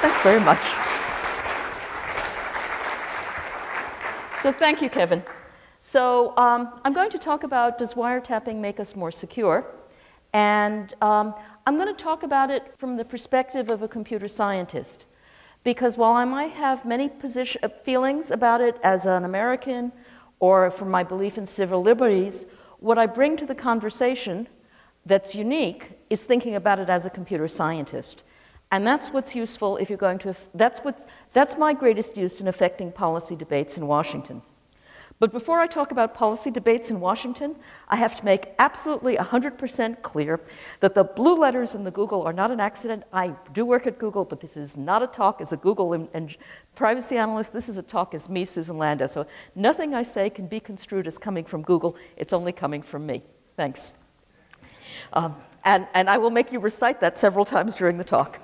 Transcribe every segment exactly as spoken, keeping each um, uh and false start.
Thanks very much. So thank you, Kevin. So um, I'm going to talk about, does wiretapping make us more secure? And um, I'm going to talk about it from the perspective of a computer scientist. Because while I might have many position, uh, feelings about it as an American or from my belief in civil liberties, what I bring to the conversation that's unique is thinking about it as a computer scientist. And that's what's useful if you're going to, that's, what's, that's my greatest use in affecting policy debates in Washington. But before I talk about policy debates in Washington, I have to make absolutely one hundred percent clear that the blue letters in the Google are not an accident. I do work at Google, but this is not a talk as a Google and, and privacy analyst. This is a talk as me, Susan Landau. So nothing I say can be construed as coming from Google. It's only coming from me. Thanks. Um, and, and I will make you recite that several times during the talk.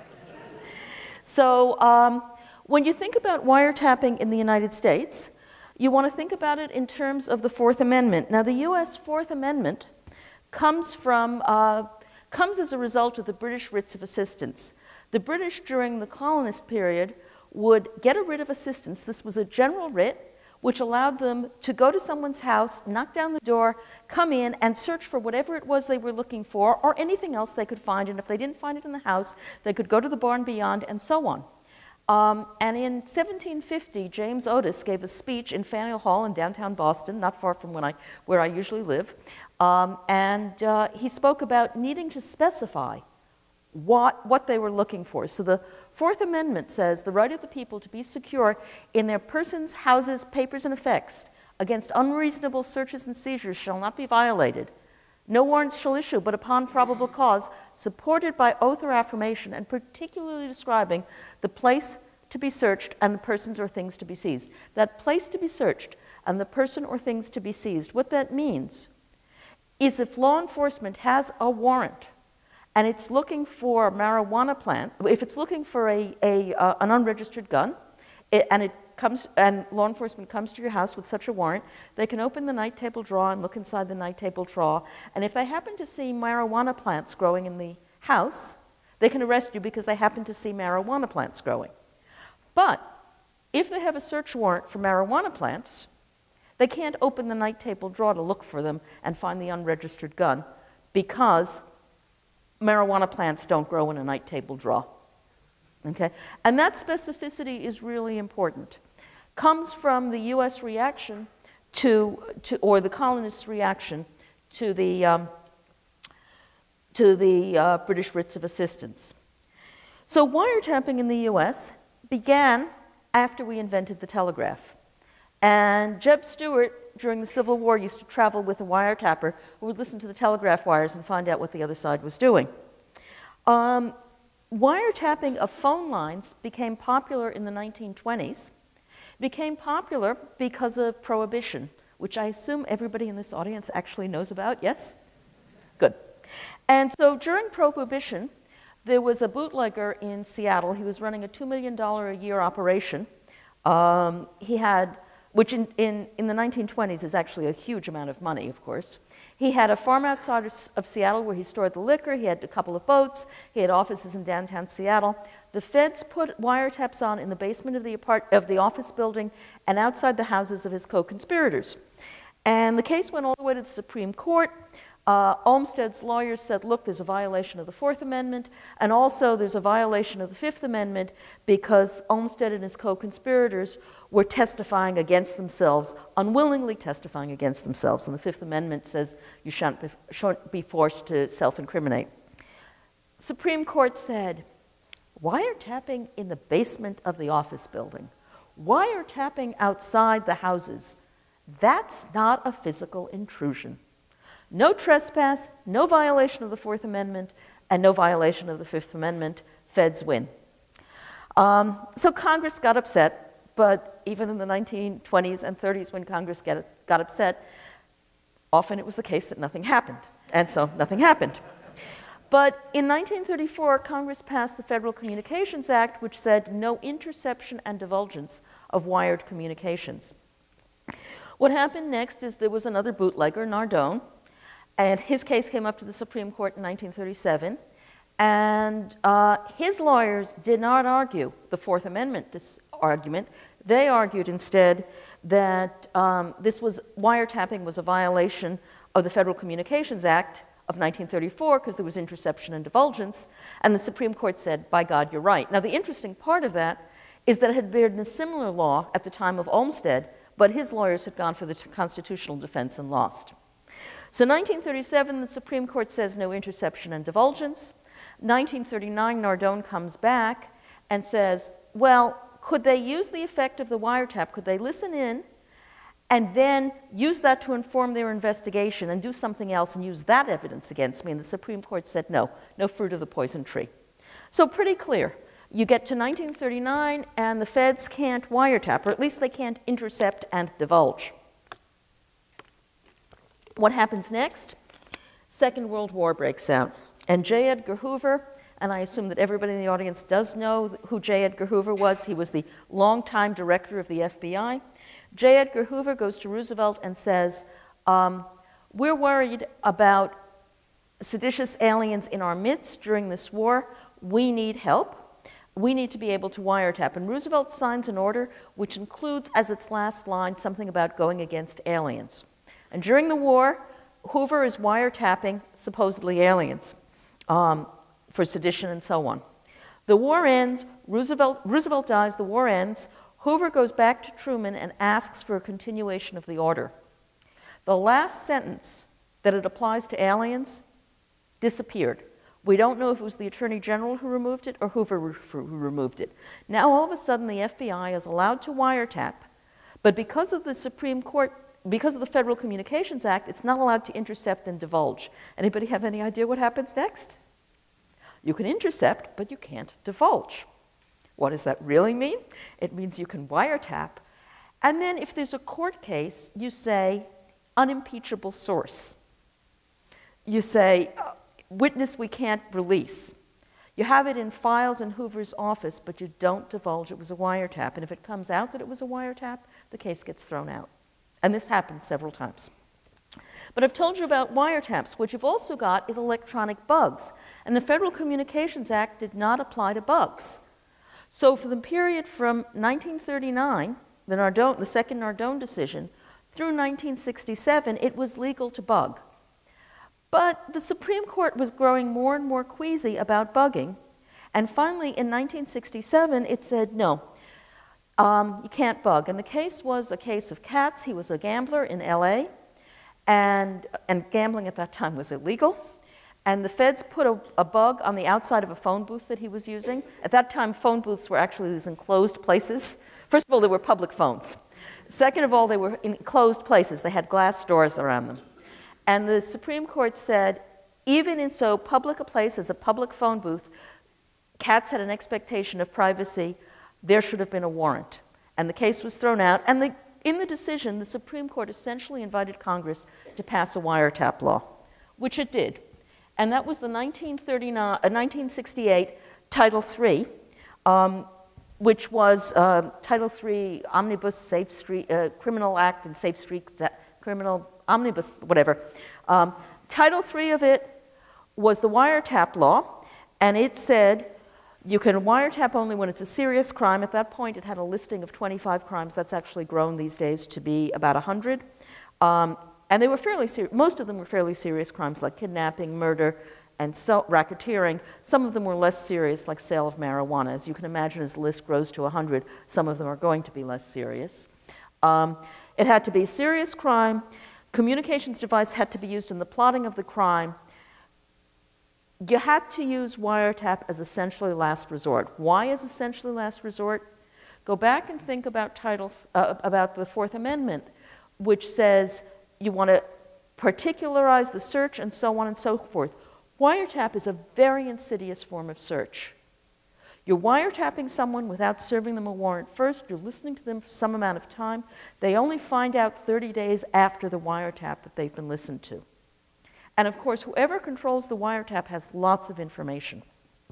So um, when you think about wiretapping in the United States, you want to think about it in terms of the Fourth Amendment. Now, the U S Fourth Amendment comes from, uh, comes as a result of the British writs of assistance. The British, during the colonist period, would get a writ of assistance. This was a general writ, which allowed them to go to someone's house, knock down the door, come in, and search for whatever it was they were looking for, or anything else they could find. And if they didn't find it in the house, they could go to the barn beyond, and so on. Um, and in seventeen fifty, James Otis gave a speech in Faneuil Hall in downtown Boston, not far from when I, where I usually live. Um, and uh, he spoke about needing to specify what, what they were looking for. So the Fourth Amendment says the right of the people to be secure in their persons, houses, papers, and effects against unreasonable searches and seizures shall not be violated. No warrants shall issue but upon probable cause, supported by oath or affirmation, and particularly describing the place to be searched and the persons or things to be seized. That place to be searched and the person or things to be seized, what that means is if law enforcement has a warrant and it's looking for a marijuana plant, if it's looking for a, a, uh, an unregistered gun, it, and it comes, and law enforcement comes to your house with such a warrant, they can open the night table drawer and look inside the night table drawer, and if they happen to see marijuana plants growing in the house, they can arrest you because they happen to see marijuana plants growing. But if they have a search warrant for marijuana plants, they can't open the night table drawer to look for them and find the unregistered gun because marijuana plants don't grow in a night table drawer. Okay? And that specificity is really important. Comes from the U S reaction to, to or the colonists' reaction to the, um, to the uh, British writs of assistance. So wiretapping in the U S began after we invented the telegraph. And Jeb Stuart, during the Civil War, used to travel with a wiretapper who would listen to the telegraph wires and find out what the other side was doing. Um, wiretapping of phone lines became popular in the nineteen twenties. Became popular because of Prohibition, which I assume everybody in this audience actually knows about, yes? Good. And so during Prohibition, there was a bootlegger in Seattle. He was running a two million dollars a year operation. Um, he had, which in, in, in the nineteen twenties is actually a huge amount of money, of course. He had a farm outside of, of Seattle where he stored the liquor. He had a couple of boats. He had offices in downtown Seattle. The feds put wiretaps on in the basement of the, apart of the office building and outside the houses of his co-conspirators. And the case went all the way to the Supreme Court. Uh, Olmsted's lawyers said, look, there's a violation of the Fourth Amendment, and also there's a violation of the Fifth Amendment because Olmsted and his co-conspirators were testifying against themselves, unwillingly testifying against themselves. And the Fifth Amendment says you shan't be, shan't be forced to self-incriminate. Supreme Court said, wiretapping in the basement of the office building, wiretapping outside the houses, that's not a physical intrusion. No trespass, no violation of the Fourth Amendment, and no violation of the Fifth Amendment. Feds win. Um, so Congress got upset, but even in the nineteen twenties and thirties when Congress get, got upset, often it was the case that nothing happened, and so nothing happened. But in nineteen thirty-four, Congress passed the Federal Communications Act, which said no interception and divulgence of wired communications. What happened next is there was another bootlegger, Nardone, and his case came up to the Supreme Court in nineteen thirty-seven. And uh, his lawyers did not argue the Fourth Amendment dis argument. They argued instead that um, this was, wiretapping was a violation of the Federal Communications Act of nineteen thirty-four because there was interception and divulgence, and the Supreme Court said, by God, you're right. Now, the interesting part of that is that it had been a similar law at the time of Olmsted, but his lawyers had gone for the constitutional defense and lost. So nineteen thirty-seven, the Supreme Court says no interception and divulgence. nineteen thirty-nine, Nardone comes back and says, well, could they use the effect of the wiretap? Could they listen in and then use that to inform their investigation and do something else and use that evidence against me? And the Supreme Court said, no, no fruit of the poison tree. So pretty clear. You get to nineteen thirty-nine, and the feds can't wiretap, or at least they can't intercept and divulge. What happens next? Second World War breaks out. And J. Edgar Hoover, and I assume that everybody in the audience does know who J. Edgar Hoover was. He was the longtime director of the F B I. J. Edgar Hoover goes to Roosevelt and says, um, we're worried about seditious aliens in our midst during this war. We need help. We need to be able to wiretap. And Roosevelt signs an order which includes as its last line something about going against aliens. And during the war, Hoover is wiretapping supposedly aliens um, for sedition and so on. The war ends, Roosevelt, Roosevelt dies, the war ends. Hoover goes back to Truman and asks for a continuation of the order. The last sentence that it applies to aliens disappeared. We don't know if it was the Attorney General who removed it or Hoover who removed it. Now all of a sudden the F B I is allowed to wiretap, but because of the Supreme Court, because of the Federal Communications Act, it's not allowed to intercept and divulge. Anybody have any idea what happens next? You can intercept, but you can't divulge. What does that really mean? It means you can wiretap, and then if there's a court case, you say unimpeachable source. You say witness we can't release. You have it in files in Hoover's office, but you don't divulge it was a wiretap. And if it comes out that it was a wiretap, the case gets thrown out. And this happens several times. But I've told you about wiretaps. What you've also got is electronic bugs. And the Federal Communications Act did not apply to bugs. So for the period from nineteen thirty-nine, the, Nardone, the second Nardone decision, through nineteen sixty-seven, it was legal to bug. But the Supreme Court was growing more and more queasy about bugging. And finally, in nineteen sixty-seven, it said, no, um, you can't bug. And the case was a case of Katz. He was a gambler in L A, and, and gambling at that time was illegal. And the feds put a, a bug on the outside of a phone booth that he was using. At that time, phone booths were actually these enclosed places. First of all, they were public phones. Second of all, they were enclosed places. They had glass doors around them. And the Supreme Court said, even in so public a place as a public phone booth, Katz had an expectation of privacy. There should have been a warrant. And the case was thrown out. And the, in the decision, the Supreme Court essentially invited Congress to pass a wiretap law, which it did. And that was the nineteen thirty-nine, uh, nineteen sixty-eight Title three, um, which was uh, Title three Omnibus Safe Street, uh, Criminal Act and Safe Streets, Criminal Omnibus, whatever. Um, Title three of it was the wiretap law, and it said you can wiretap only when it's a serious crime. At that point, it had a listing of twenty-five crimes. That's actually grown these days to be about one hundred. Um, And they were fairly serious. Most of them were fairly serious crimes like kidnapping, murder, and so racketeering. Some of them were less serious, like sale of marijuana. As you can imagine, as the list grows to one hundred, some of them are going to be less serious. Um, it had to be a serious crime. Communications device had to be used in the plotting of the crime. You had to use wiretap as essentially last resort. Why as essentially last resort? Go back and think about title uh, about the Fourth Amendment, which says you want to particularize the search and so on and so forth. Wiretap is a very insidious form of search. You're wiretapping someone without serving them a warrant first. You're listening to them for some amount of time. They only find out thirty days after the wiretap that they've been listened to. And of course, whoever controls the wiretap has lots of information.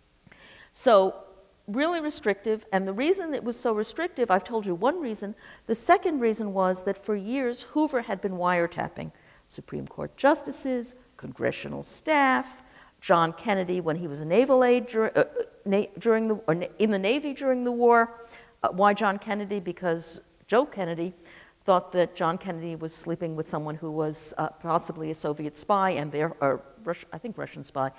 So really restrictive, and the reason it was so restrictive, I've told you one reason. The second reason was that for years, Hoover had been wiretapping Supreme Court justices, congressional staff, John Kennedy when he was a naval aide dur uh, na during the, or na in the Navy during the war. Uh, why John Kennedy? Because Joe Kennedy thought that John Kennedy was sleeping with someone who was uh, possibly a Soviet spy, and there, or Rus I think Russian spy.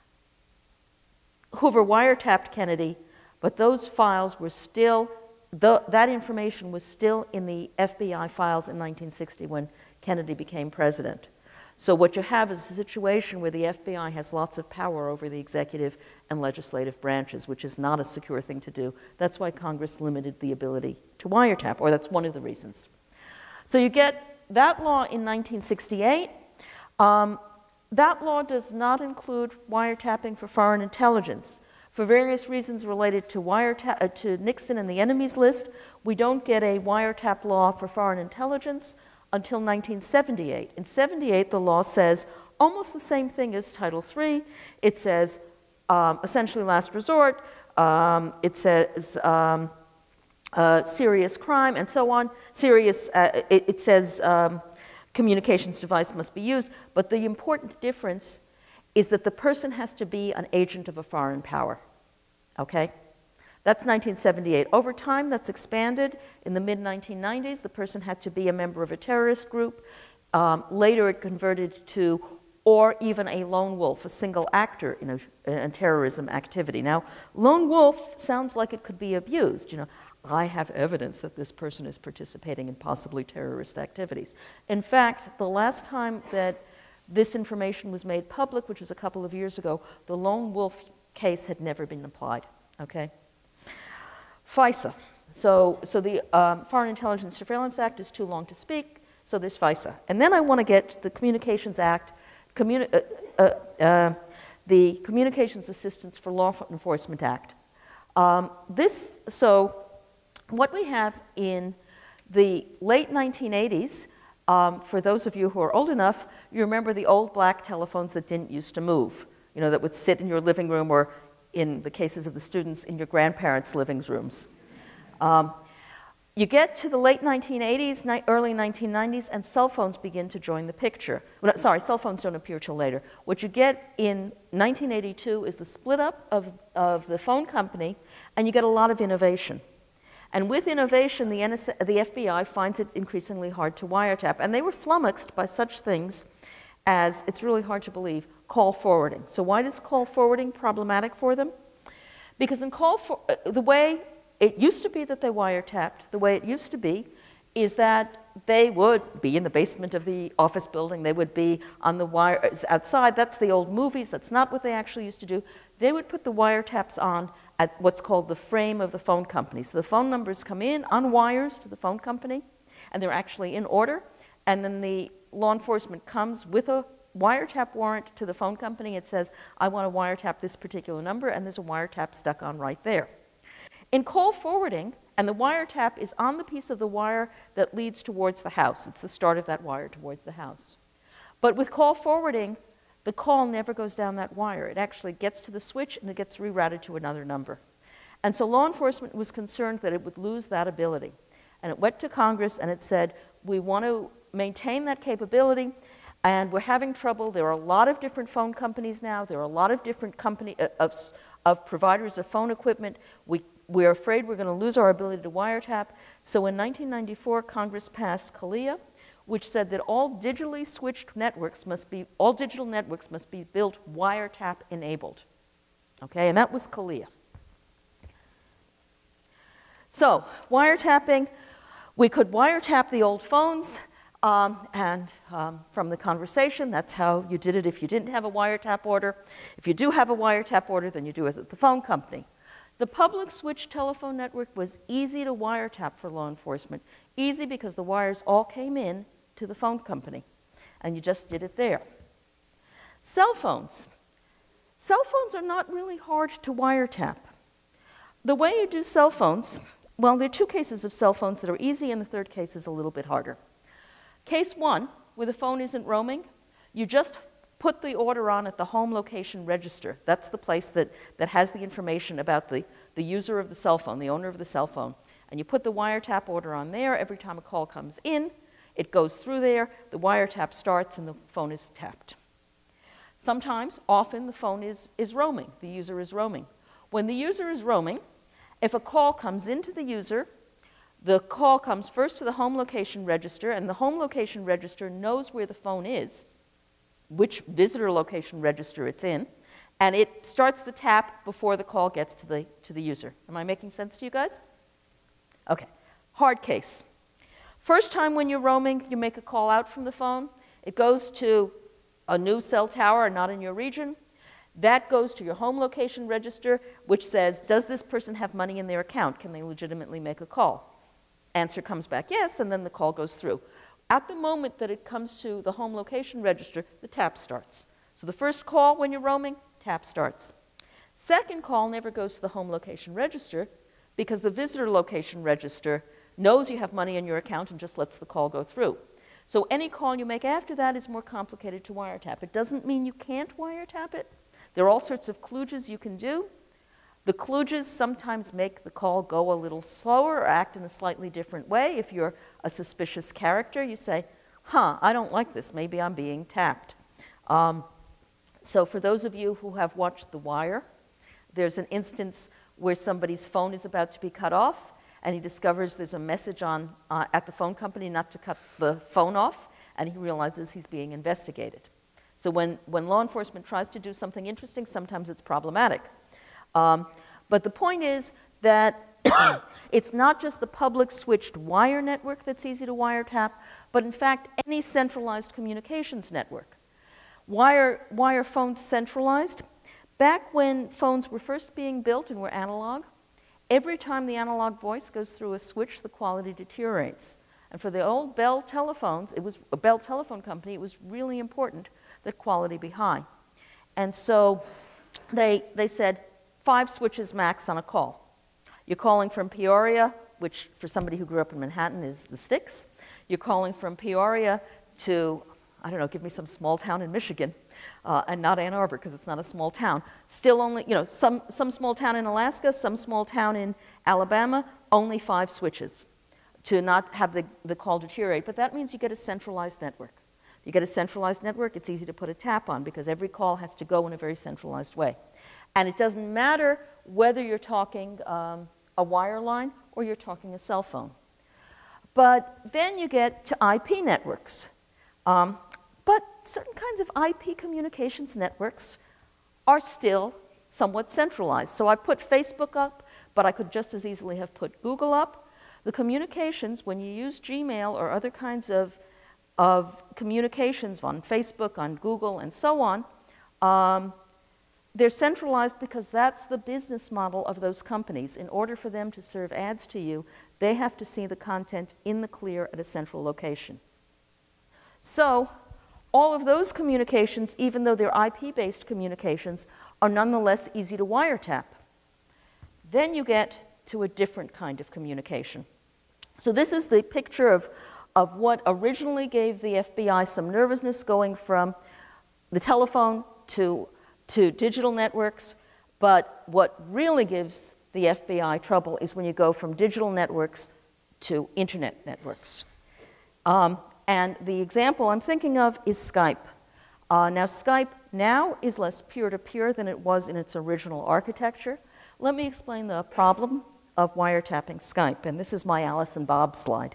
Hoover wiretapped Kennedy, but those files were still, the, that information was still in the F B I files in nineteen sixty when Kennedy became president. So what you have is a situation where the F B I has lots of power over the executive and legislative branches, which is not a secure thing to do. That's why Congress limited the ability to wiretap, or that's one of the reasons. So you get that law in nineteen sixty-eight. Um, that law does not include wiretapping for foreign intelligence. For various reasons related to, wiretap, uh, to Nixon and the enemies list, we don't get a wiretap law for foreign intelligence until nineteen seventy-eight. In seventy-eight, the law says almost the same thing as Title three. It says um, essentially last resort. Um, it says um, uh, serious crime and so on. Serious, uh, it, it says um, communications device must be used. But the important difference is that the person has to be an agent of a foreign power. Okay? That's nineteen seventy-eight. Over time, that's expanded. In the mid nineteen nineties, the person had to be a member of a terrorist group. Um, later, it converted to, or even a lone wolf, a single actor in a, a terrorism activity. Now, lone wolf sounds like it could be abused. You know, I have evidence that this person is participating in possibly terrorist activities. In fact, the last time that this information was made public, which was a couple of years ago, the lone wolf case had never been applied. Okay? FISA. So, so the um, Foreign Intelligence Surveillance Act is too long to speak, so there's FISA. And then I want to get to the Communications Act, communi uh, uh, uh, the Communications Assistance for Law Enforcement Act. Um, this, so what we have in the late nineteen eighties, um, for those of you who are old enough, you remember the old black telephones that didn't used to move, you know, that would sit in your living room or, in the cases of the students, in your grandparents' living rooms. Um, you get to the late nineteen eighties, ni early nineteen nineties, and cell phones begin to join the picture. Well, sorry, cell phones don't appear till later. What you get in nineteen eighty-two is the split up of, of the phone company, and you get a lot of innovation. And with innovation, the, N S A, the F B I finds it increasingly hard to wiretap. And they were flummoxed by such things as, it's really hard to believe, call forwarding. So why is call forwarding problematic for them? Because in call for, uh, the way it used to be that they wiretapped, the way it used to be is that they would be in the basement of the office building, they would be on the wires outside. That's the old movies, that's not what they actually used to do. They would put the wiretaps on at what's called the frame of the phone company. So the phone numbers come in on wires to the phone company, and they're actually in order, and then the law enforcement comes with a wiretap warrant to the phone company. It says, I want to wiretap this particular number, and there's a wiretap stuck on right there. In call forwarding, and the wiretap is on the piece of the wire that leads towards the house. It's the start of that wire towards the house. But with call forwarding, the call never goes down that wire. It actually gets to the switch and it gets rerouted to another number. And so law enforcement was concerned that it would lose that ability. And it went to Congress and it said, we want to maintain that capability, and we're having trouble. There are a lot of different phone companies now. There are a lot of different company, uh, of, of providers of phone equipment. We, we're afraid we're going to lose our ability to wiretap. So in nineteen ninety-four, Congress passed CALEA, which said that all digitally switched networks must be, all digital networks must be built wiretap enabled. Okay, and that was CALEA. So, wiretapping, we could wiretap the old phones, um, and um, from the conversation, that's how you did it if you didn't have a wiretap order. If you do have a wiretap order, then you do it at the phone company. The public switch telephone network was easy to wiretap for law enforcement. Easy because the wires all came in to the phone company, and you just did it there. Cell phones. Cell phones are not really hard to wiretap. The way you do cell phones, well, there are two cases of cell phones that are easy, and the third case is a little bit harder. Case one, where the phone isn't roaming, you just put the order on at the home location register. That's the place that, that has the information about the, the user of the cell phone, the owner of the cell phone. And you put the wiretap order on there. Every time a call comes in, it goes through there, the wiretap starts, and the phone is tapped. Sometimes, often, the phone is, is roaming. The user is roaming. When the user is roaming, if a call comes into the user, the call comes first to the home location register, and the home location register knows where the phone is, which visitor location register it's in, and it starts the tap before the call gets to the, to the user. Am I making sense to you guys? Okay. Hard case. First time when you're roaming, you make a call out from the phone. It goes to a new cell tower not in your region. That goes to your home location register, which says, does this person have money in their account? Can they legitimately make a call? Answer comes back yes, and then the call goes through. At the moment that it comes to the home location register, the tap starts. So the first call when you're roaming, tap starts. Second call never goes to the home location register because the visitor location register knows you have money in your account and just lets the call go through. So any call you make after that is more complicated to wiretap. It doesn't mean you can't wiretap it. There are all sorts of kludges you can do. The kludges sometimes make the call go a little slower or act in a slightly different way. If you're a suspicious character, you say, huh, I don't like this. Maybe I'm being tapped. Um, so for those of you who have watched The Wire, there's an instance where somebody's phone is about to be cut off, and he discovers there's a message on, uh, at the phone company not to cut the phone off, and he realizes he's being investigated. So when, when law enforcement tries to do something interesting, sometimes it's problematic. Um, but the point is that it's not just the public switched wire network that's easy to wiretap, but in fact any centralized communications network. Wire, wire phones centralized. Back when phones were first being built and were analog, every time the analog voice goes through a switch, the quality deteriorates. And for the old Bell telephones, it was a Bell telephone company, it was really important that quality be high. And so they, they said five switches max on a call. You're calling from Peoria, which for somebody who grew up in Manhattan is the sticks. You're calling from Peoria to, I don't know, give me some small town in Michigan, uh, and not Ann Arbor because it's not a small town. Still only, you know, some, some small town in Alaska, some small town in Alabama, only five switches to not have the, the call deteriorate. But that means you get a centralized network. You get a centralized network, it's easy to put a tap on because every call has to go in a very centralized way. And it doesn't matter whether you're talking um, a wire line or you're talking a cell phone. But then you get to I P networks. Um, but certain kinds of I P communications networks are still somewhat centralized. So I put Facebook up, but I could just as easily have put Google up. The communications, when you use Gmail or other kinds of of communications on Facebook, on Google, and so on, um, they're centralized because that's the business model of those companies. In order for them to serve ads to you, they have to see the content in the clear at a central location. So all of those communications, even though they're I P-based communications, are nonetheless easy to wiretap. Then you get to a different kind of communication. So this is the picture of of what originally gave the F B I some nervousness, going from the telephone to, to digital networks. But what really gives the F B I trouble is when you go from digital networks to internet networks. Um, and the example I'm thinking of is Skype. Uh, now, Skype now is less peer-to-peer than it was in its original architecture. Let me explain the problem of wiretapping Skype. And this is my Alice and Bob slide.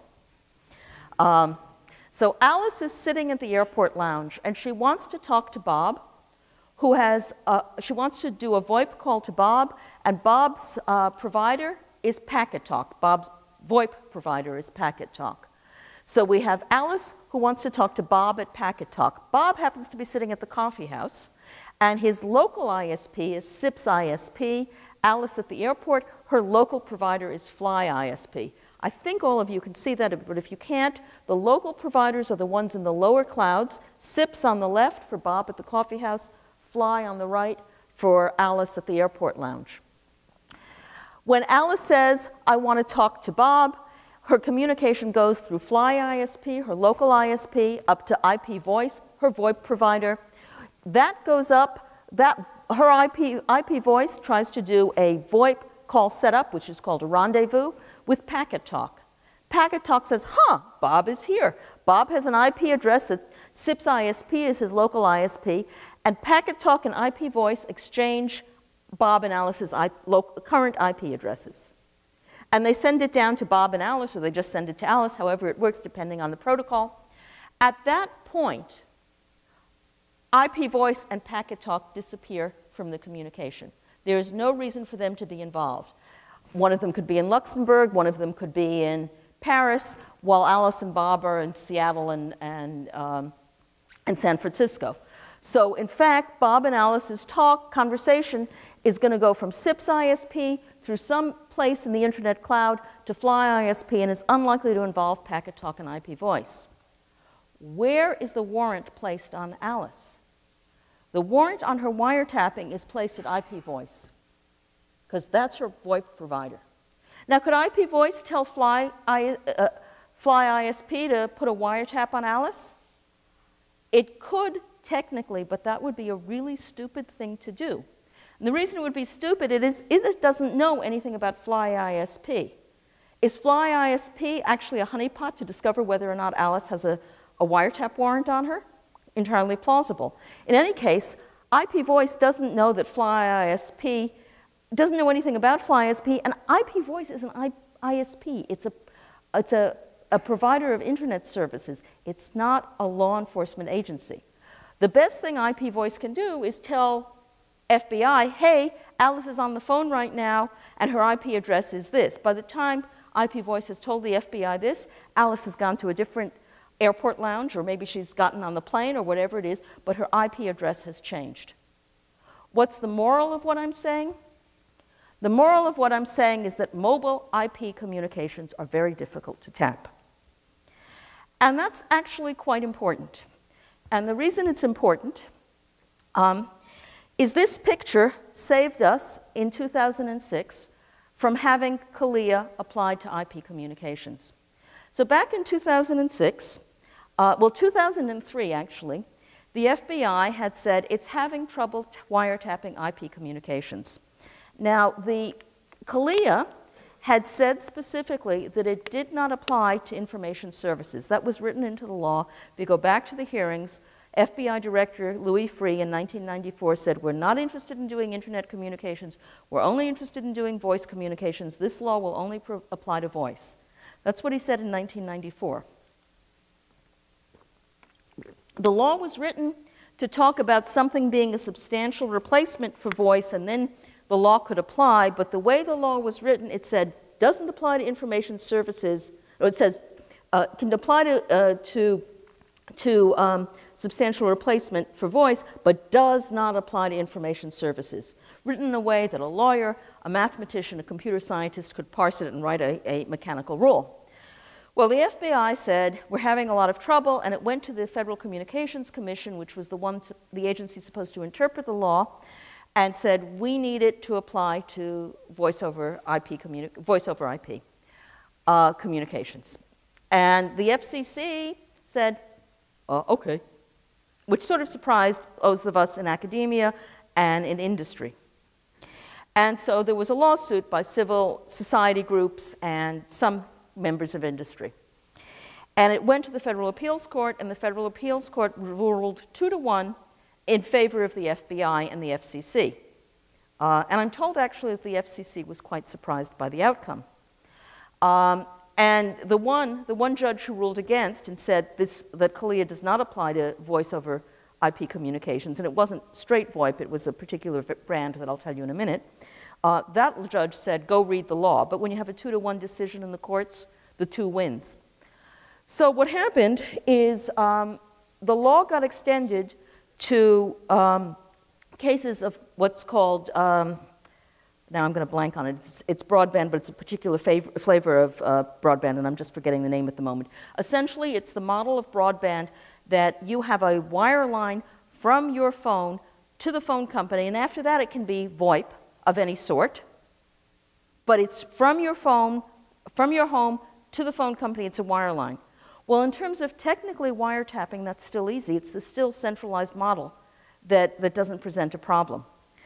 Um, so Alice is sitting at the airport lounge, and she wants to talk to Bob, who has, uh, she wants to do a VoIP call to Bob, and Bob's uh, provider is Packet Talk. Bob's VoIP provider is Packet Talk. So we have Alice, who wants to talk to Bob at Packet Talk. Bob happens to be sitting at the coffee house, and his local I S P is SIP's I S P. Alice at the airport, her local provider is Fly I S P. I think all of you can see that, but if you can't, the local providers are the ones in the lower clouds. SIP's on the left for Bob at the coffee house, Fly on the right for Alice at the airport lounge. When Alice says, I want to talk to Bob, her communication goes through Fly I S P, her local I S P, up to I P Voice, her VoIP provider. That goes up, that, her I P, I P Voice tries to do a VoIP call setup, which is called a rendezvous, with Packet Talk. Packet Talk says, huh, Bob is here. Bob has an I P address that S I P S I S P is his local I S P, and Packet Talk and I P Voice exchange Bob and Alice's I current I P addresses. And they send it down to Bob and Alice, or they just send it to Alice, however it works depending on the protocol. At that point, I P Voice and Packet Talk disappear from the communication. There is no reason for them to be involved. One of them could be in Luxembourg, one of them could be in Paris, while Alice and Bob are in Seattle and, and, um, and San Francisco. So in fact, Bob and Alice's talk, conversation, is going to go from S I P S I S P through some place in the internet cloud to Fly I S P, and is unlikely to involve Packet Talk and I P Voice. Where is the warrant placed on Alice? The warrant on her wiretapping is placed at I P Voice, because that's her VoIP provider. Now, could I P Voice tell Fly, I, uh, Fly I S P to put a wiretap on Alice? It could technically, but that would be a really stupid thing to do. And the reason it would be stupid it is, is it doesn't know anything about Fly I S P. Is Fly I S P actually a honeypot to discover whether or not Alice has a, a wiretap warrant on her? Entirely plausible. In any case, I P Voice doesn't know that Fly I S P, doesn't know anything about Fly I S P, and I P Voice is an I S P. It's a, it's a, a provider of internet services. It's not a law enforcement agency. The best thing I P Voice can do is tell F B I, hey, Alice is on the phone right now, and her I P address is this. By the time I P Voice has told the F B I this, Alice has gone to a different airport lounge, or maybe she's gotten on the plane, or whatever it is, but her I P address has changed. What's the moral of what I'm saying? The moral of what I'm saying is that mobile I P communications are very difficult to tap. And that's actually quite important. And the reason it's important um, is this picture saved us in two thousand six from having CALIA applied to I P communications. So back in two thousand six, uh, well, two thousand three actually, the F B I had said it's having trouble wiretapping I P communications. Now, the CALIA had said specifically that it did not apply to information services. That was written into the law. If you go back to the hearings, F B I Director Louis Freeh in nineteen ninety-four said, we're not interested in doing internet communications. We're only interested in doing voice communications. This law will only apply to voice. That's what he said in nineteen ninety-four. The law was written to talk about something being a substantial replacement for voice, and then the law could apply, but the way the law was written, it said, doesn't apply to information services, or it says, uh, can apply to, uh, to, to um, substantial replacement for voice, but does not apply to information services. Written in a way that a lawyer, a mathematician, a computer scientist could parse it and write a, a mechanical rule. Well, the F B I said, we're having a lot of trouble, and it went to the Federal Communications Commission, which was the one, the agency supposed to interpret the law, and said, we need it to apply to voice over I P, voice over I P uh, communications. And the F C C said, uh, okay, which sort of surprised those of us in academia and in industry. And so there was a lawsuit by civil society groups and some members of industry. And it went to the Federal Appeals Court, and the Federal Appeals Court ruled two to one in favor of the F B I and the F C C. Uh, and I'm told actually that the F C C was quite surprised by the outcome. Um, and the one, the one judge who ruled against and said this, that CALIA does not apply to voice over I P communications, and it wasn't straight VoIP, it was a particular brand that I'll tell you in a minute, uh, that judge said, go read the law. But when you have a two to one decision in the courts, the two wins. So what happened is um, the law got extended to um, cases of what's called, um, now I'm going to blank on it, it's, it's broadband, but it's a particular favor, flavor of uh, broadband, and I'm just forgetting the name at the moment. Essentially, it's the model of broadband that you have a wire line from your phone to the phone company, and after that it can be VoIP of any sort, but it's from your phone, from your home to the phone company, it's a wire line. Well, in terms of technically wiretapping, that's still easy. It's the still centralized model that, that doesn't present a problem.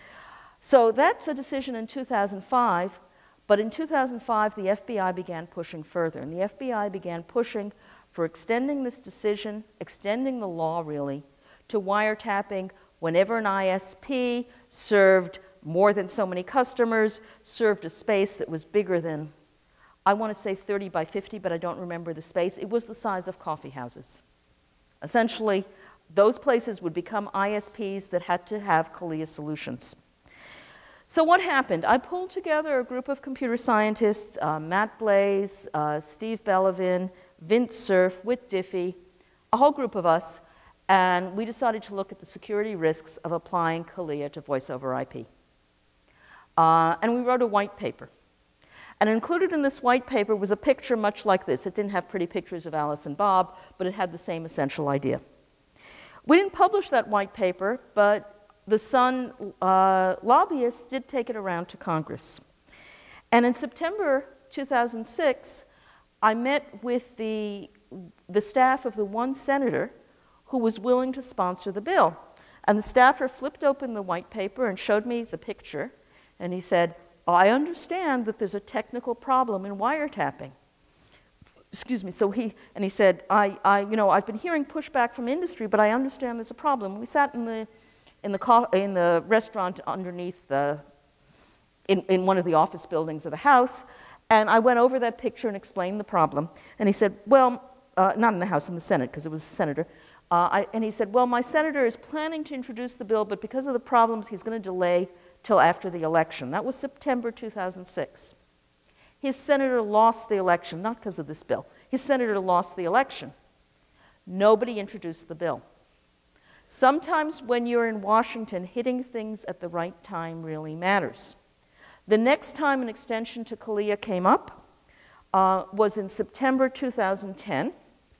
So that's a decision in two thousand five, but in two thousand five, the F B I began pushing further, and the F B I began pushing for extending this decision, extending the law really, to wiretapping whenever an I S P served more than so many customers, served a space that was bigger than, I want to say thirty by fifty, but I don't remember the space. It was the size of coffee houses. Essentially, those places would become I S Ps that had to have CALIA solutions. So what happened? I pulled together a group of computer scientists, uh, Matt Blaze, uh, Steve Bellavin, Vint Cerf, Whit Diffie, a whole group of us, and we decided to look at the security risks of applying CALIA to voice over I P. Uh, and we wrote a white paper. And included in this white paper was a picture much like this. It didn't have pretty pictures of Alice and Bob, but it had the same essential idea. We didn't publish that white paper, but the Sun uh, lobbyists did take it around to Congress. And in September two thousand six, I met with the, the staff of the one senator who was willing to sponsor the bill. And the staffer flipped open the white paper and showed me the picture, and he said, oh, I understand that there's a technical problem in wiretapping. Excuse me, so he, and he said, I, I, you know, I've been hearing pushback from industry, but I understand there's a problem. We sat in the, in the, co in the restaurant underneath the, in, in one of the office buildings of the house, and I went over that picture and explained the problem. And he said, well, uh, not in the House, in the Senate, because it was a senator. Uh, I, and he said, well, my senator is planning to introduce the bill, but because of the problems, he's going to delay till after the election. That was September two thousand six. His senator lost the election, not because of this bill. His senator lost the election. Nobody introduced the bill. Sometimes when you're in Washington, hitting things at the right time really matters. The next time an extension to CALIA came up uh, was in September two thousand ten.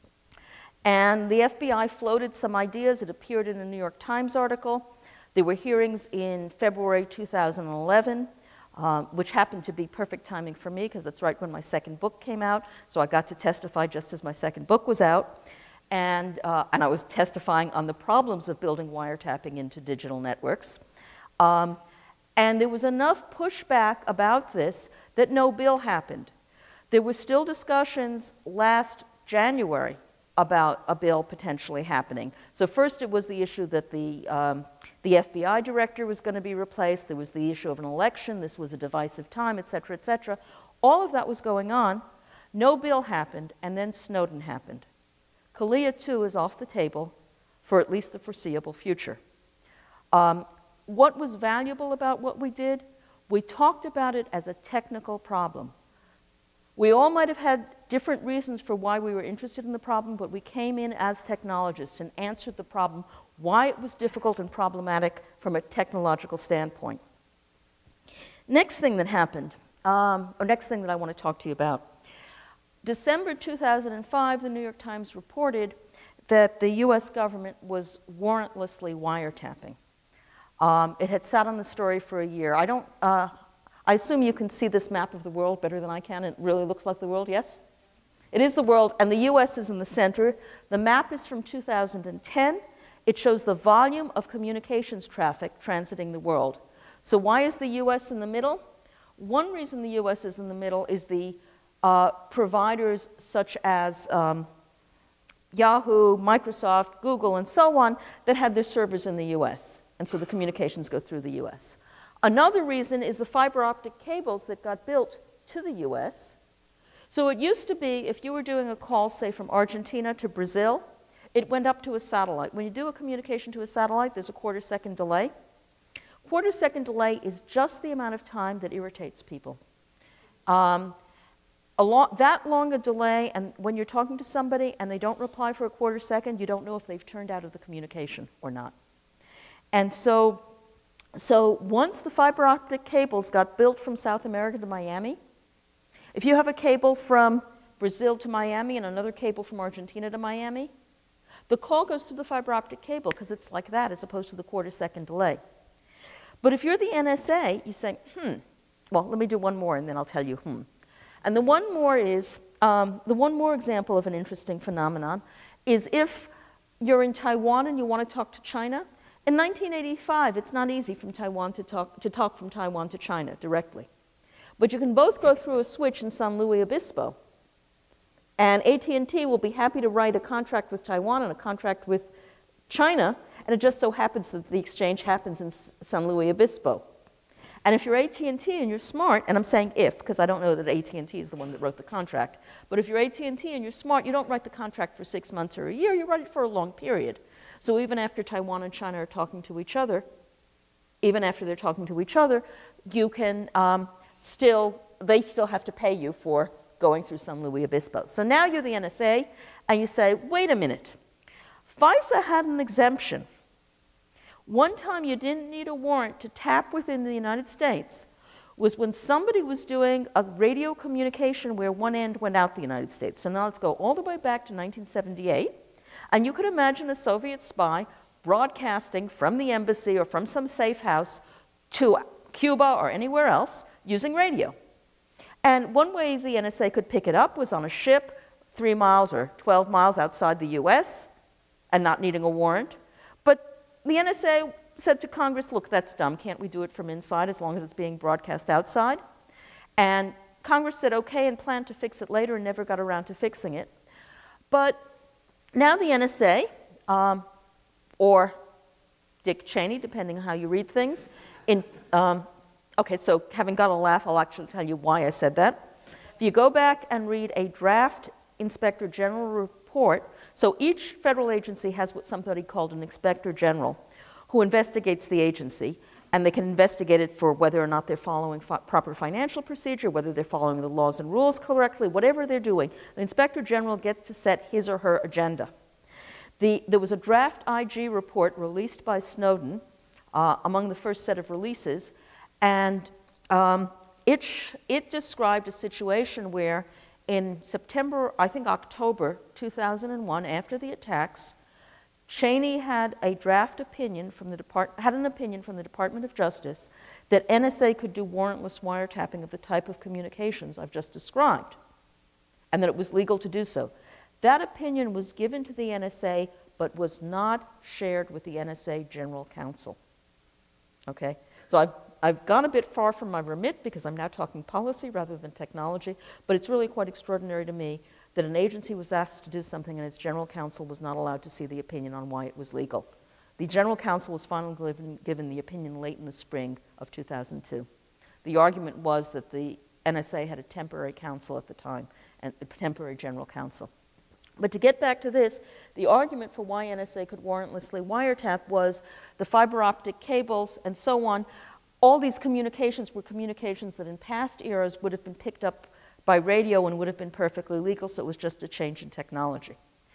And the F B I floated some ideas. It appeared in a New York Times article. There were hearings in February two thousand eleven, uh, which happened to be perfect timing for me because that's right when my second book came out. So I got to testify just as my second book was out. And, uh, and I was testifying on the problems of building wiretapping into digital networks. Um, and there was enough pushback about this that no bill happened. There were still discussions last January about a bill potentially happening. So first it was the issue that the, um, the F B I director was going to be replaced. There was the issue of an election. This was a divisive time, et cetera, et cetera. All of that was going on. No bill happened, and then Snowden happened. CALIA two is off the table for at least the foreseeable future. Um, what was valuable about what we did? We talked about it as a technical problem. We all might have had different reasons for why we were interested in the problem, but we came in as technologists and answered the problem, why it was difficult and problematic from a technological standpoint. Next thing that happened, um, or next thing that I want to talk to you about. December two thousand five, the New York Times reported that the U S government was warrantlessly wiretapping. Um, it had sat on the story for a year. I don't, uh, I assume you can see this map of the world better than I can. It really looks like the world, yes? It is the world, and the U S is in the center. The map is from two thousand ten. It shows the volume of communications traffic transiting the world. So why is the U S in the middle? One reason the U S is in the middle is the uh, providers such as um, Yahoo, Microsoft, Google, and so on that had their servers in the U S. And so the communications go through the U S. Another reason is the fiber optic cables that got built to the U S. So it used to be, if you were doing a call, say, from Argentina to Brazil, it went up to a satellite. When you do a communication to a satellite, there's a quarter second delay. Quarter second delay is just the amount of time that irritates people. Um, a lo- that long a delay, and when you're talking to somebody and they don't reply for a quarter second, you don't know if they've turned out of the communication or not. And so, so once the fiber optic cables got built from South America to Miami, if you have a cable from Brazil to Miami and another cable from Argentina to Miami, the call goes through the fiber optic cable because it's like that as opposed to the quarter second delay. But if you're the N S A, you say, hmm, well, let me do one more and then I'll tell you hmm. And the one more is, um, the one more example of an interesting phenomenon is if you're in Taiwan and you want to talk to China, in nineteen eighty-five, it's not easy from Taiwan to talk, to talk from Taiwan to China directly. But you can both go through a switch in San Luis Obispo, And A T and T will be happy to write a contract with Taiwan and a contract with China, and it just so happens that the exchange happens in San Luis Obispo. And if you're A T and T and you're smart, and I'm saying if, because I don't know that A T and T is the one that wrote the contract, but if you're A T and T and you're smart, you don't write the contract for six months or a year, you write it for a long period. So even after Taiwan and China are talking to each other, even after they're talking to each other, you can um, still, they still have to pay you for going through San Luis Obispo. So now you're the N S A, and you say, wait a minute, FISA had an exemption. One time you didn't need a warrant to tap within the United States was when somebody was doing a radio communication where one end went out the United States. So now let's go all the way back to nineteen seventy-eight, and you could imagine a Soviet spy broadcasting from the embassy or from some safe house to Cuba or anywhere else using radio. And one way the N S A could pick it up was on a ship three miles or twelve miles outside the U S and not needing a warrant. But the N S A said to Congress, look, that's dumb. Can't we do it from inside as long as it's being broadcast outside? And Congress said okay and planned to fix it later and never got around to fixing it. But now the N S A, um, or Dick Cheney, depending on how you read things, in, um, okay, so having got a laugh, I'll actually tell you why I said that. If you go back and read a draft Inspector General report, so each federal agency has what somebody called an Inspector General who investigates the agency, and they can investigate it for whether or not they're following fi proper financial procedure, whether they're following the laws and rules correctly, whatever they're doing. The Inspector General gets to set his or her agenda. The, there was a draft I G report released by Snowden uh, among the first set of releases, and um, it, it described a situation where in September, I think October two thousand one, after the attacks, Cheney had a draft opinion from the Depart had an opinion from the Department of Justice that N S A could do warrantless wiretapping of the type of communications I've just described, and that it was legal to do so. That opinion was given to the N S A, but was not shared with the N S A General Counsel. Okay, so I've I've gone a bit far from my remit because I'm now talking policy rather than technology, but it's really quite extraordinary to me that an agency was asked to do something and its general counsel was not allowed to see the opinion on why it was legal. The general counsel was finally given, given the opinion late in the spring of two thousand two. The argument was that the N S A had a temporary counsel at the time, and a temporary general counsel. But to get back to this, the argument for why N S A could warrantlessly wiretap was the fiber optic cables and so on. All these communications were communications that in past eras would have been picked up by radio and would have been perfectly legal, so it was just a change in technology.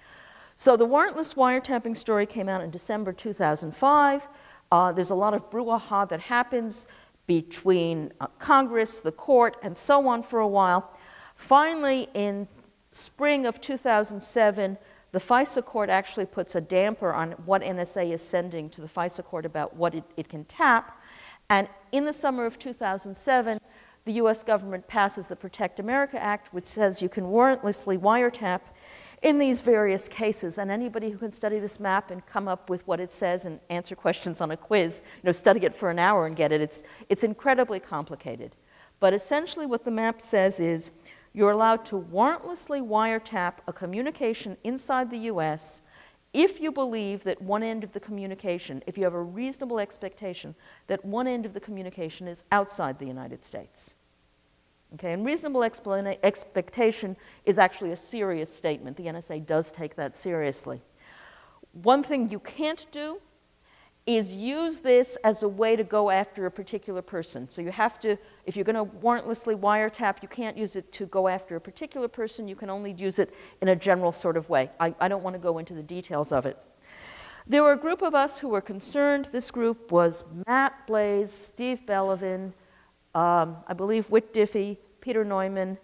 So the warrantless wiretapping story came out in December two thousand five. Uh, there's a lot of brouhaha that happens between uh, Congress, the court, and so on for a while. Finally, in spring of two thousand seven, the FISA court actually puts a damper on what N S A is sending to the FISA court about what it, it can tap. And in the summer of two thousand seven, the U S government passes the Protect America Act, which says you can warrantlessly wiretap in these various cases. And anybody who can study this map and come up with what it says and answer questions on a quiz, you know, study it for an hour and get it, it's, it's incredibly complicated. But essentially what the map says is you're allowed to warrantlessly wiretap a communication inside the U S if you believe that one end of the communication, if you have a reasonable expectation that one end of the communication is outside the United States. Okay, and reasonable expectation is actually a serious statement. The N S A does take that seriously. One thing you can't do is use this as a way to go after a particular person. So you have to, if you're going to warrantlessly wiretap, you can't use it to go after a particular person. You can only use it in a general sort of way. I, I don't want to go into the details of it. There were a group of us who were concerned. This group was Matt Blaze, Steve Bellavin, um, I believe Whitfield Diffie, Peter Neumann,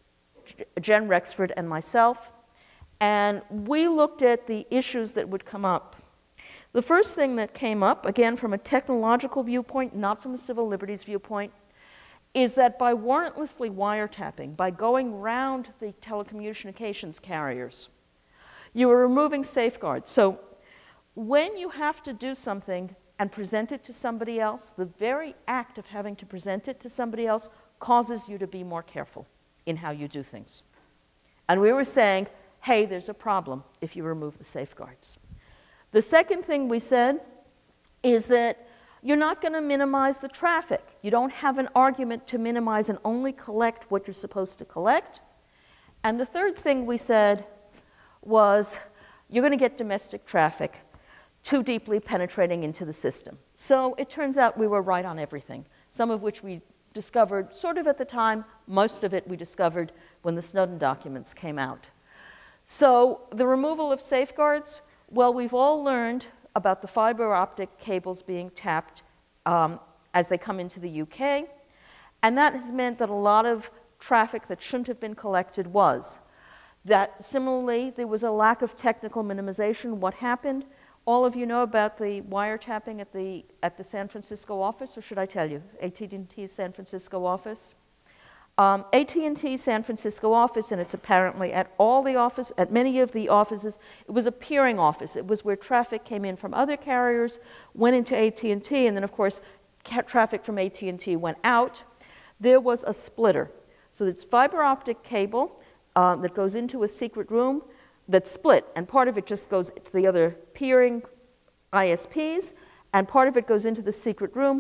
Jen Rexford, and myself. And we looked at the issues that would come up. The first thing that came up, again from a technological viewpoint, not from a civil liberties viewpoint, is that by warrantlessly wiretapping, by going around the telecommunications carriers, you are removing safeguards. So when you have to do something and present it to somebody else, the very act of having to present it to somebody else causes you to be more careful in how you do things. And we were saying, hey, there's a problem if you remove the safeguards. The second thing we said is that you're not going to minimize the traffic. You don't have an argument to minimize and only collect what you're supposed to collect. And the third thing we said was you're going to get domestic traffic too deeply penetrating into the system. So it turns out we were right on everything, some of which we discovered sort of at the time. Most of it we discovered when the Snowden documents came out. So the removal of safeguards, well, we've all learned about the fiber optic cables being tapped um, as they come into the U K. And that has meant that a lot of traffic that shouldn't have been collected was. That similarly, there was a lack of technical minimization. What happened? All of you know about the wiretapping at the, at the San Francisco office, or should I tell you? A T and T's San Francisco office. Um, A T and T San Francisco office, and it's apparently at all the office, at many of the offices, it was a peering office. It was where traffic came in from other carriers, went into A T and T, and then of course traffic from A T and T went out. There was a splitter. So it's fiber optic cable uh, that goes into a secret room that's split, and part of it just goes to the other peering I S Ps, and part of it goes into the secret room,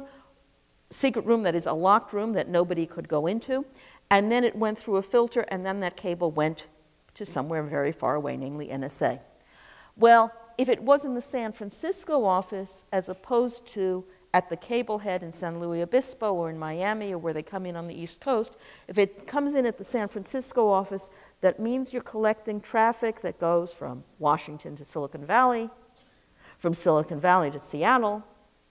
secret room that is a locked room that nobody could go into, and then it went through a filter, and then that cable went to somewhere very far away, namely N S A. Well, if it was in the San Francisco office as opposed to at the cable head in San Luis Obispo or in Miami or where they come in on the East Coast, if it comes in at the San Francisco office, that means you're collecting traffic that goes from Washington to Silicon Valley, from Silicon Valley to Seattle,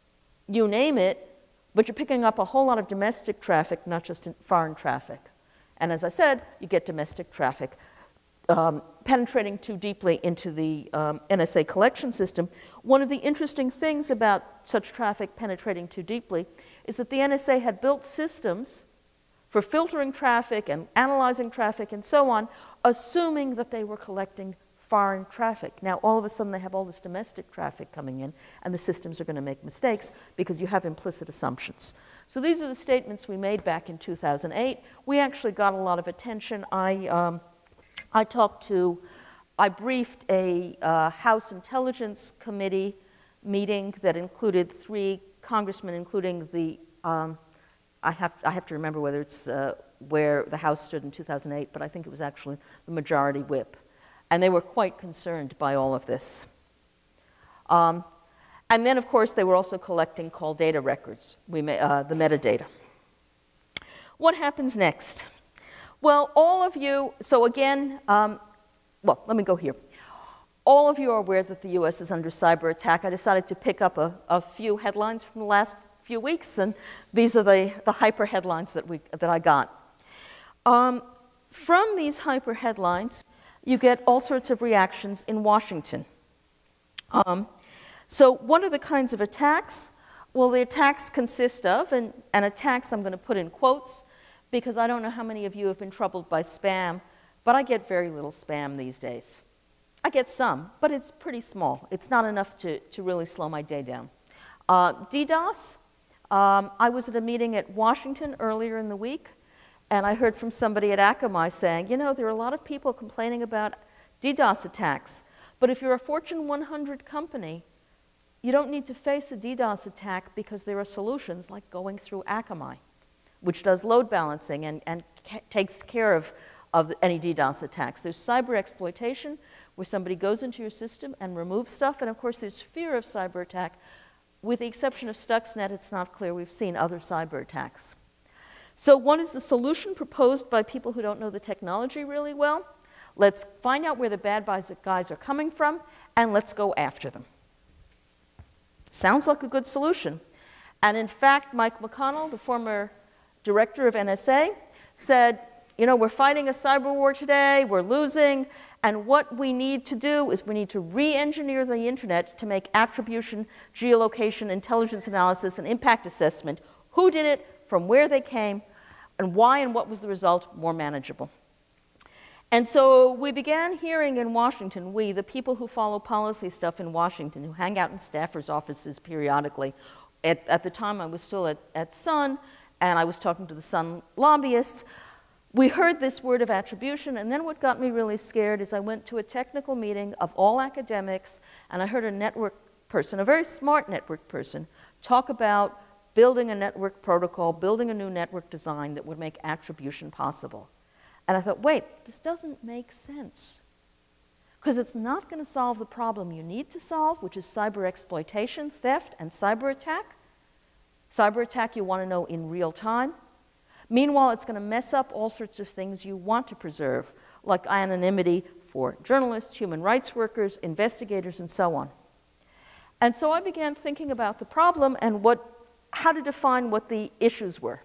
you name it, but you're picking up a whole lot of domestic traffic, not just foreign traffic. And as I said, you get domestic traffic um, penetrating too deeply into the um, N S A collection system. One of the interesting things about such traffic penetrating too deeply is that the N S A had built systems for filtering traffic and analyzing traffic and so on, assuming that they were collecting foreign traffic. Now, all of a sudden, they have all this domestic traffic coming in, and the systems are going to make mistakes because you have implicit assumptions. So these are the statements we made back in two thousand eight. We actually got a lot of attention. I, um, I talked to, I briefed a uh, House Intelligence Committee meeting that included three congressmen, including the, um, I, have, I have to remember whether it's uh, where the House stood in two thousand eight, but I think it was actually the majority whip. And they were quite concerned by all of this. Um, and then, of course, they were also collecting call data records, we may, uh, the metadata. What happens next? Well, all of you, so again, um, well, let me go here. All of you are aware that the U S is under cyber attack. I decided to pick up a, a few headlines from the last few weeks, and these are the, the hyper headlines that, we, that I got. Um, from these hyper headlines, you get all sorts of reactions in Washington. Um, so what are the kinds of attacks? Well, the attacks consist of, and, and attacks I'm going to put in quotes, because I don't know how many of you have been troubled by spam, but I get very little spam these days. I get some, but it's pretty small. It's not enough to, to really slow my day down. Uh, DDoS, um, I was at a meeting at Washington earlier in the week, and I heard from somebody at Akamai saying, you know, there are a lot of people complaining about DDoS attacks, but if you're a Fortune one hundred company, you don't need to face a DDoS attack because there are solutions like going through Akamai, which does load balancing and, and ca takes care of, of any DDoS attacks. There's cyber exploitation, where somebody goes into your system and removes stuff, and of course there's fear of cyber attack. With the exception of Stuxnet, it's not clear we've seen other cyber attacks. So what is the solution proposed by people who don't know the technology really well? Let's find out where the bad guys are coming from, and let's go after them. Sounds like a good solution. And in fact, Mike McConnell, the former director of N S A, said, you know, we're fighting a cyber war today, we're losing, and what we need to do is we need to re-engineer the internet to make attribution, geolocation, intelligence analysis, and impact assessment, who did it, from where they came, and why and what was the result, more manageable. And so we began hearing in Washington, we, the people who follow policy stuff in Washington, who hang out in staffers' offices periodically. At, at the time, I was still at, at Sun, and I was talking to the Sun lobbyists. we heard this word of attribution, and then what got me really scared is I went to a technical meeting of all academics, and I heard a network person, a very smart network person, talk about building a network protocol, building a new network design that would make attribution possible. And I thought, wait, this doesn't make sense. Because it's not going to solve the problem you need to solve, which is cyber exploitation, theft, and cyber attack. Cyber attack you want to know in real time. Meanwhile, it's going to mess up all sorts of things you want to preserve, like anonymity for journalists, human rights workers, investigators, and so on. And so I began thinking about the problem and what, how to define what the issues were.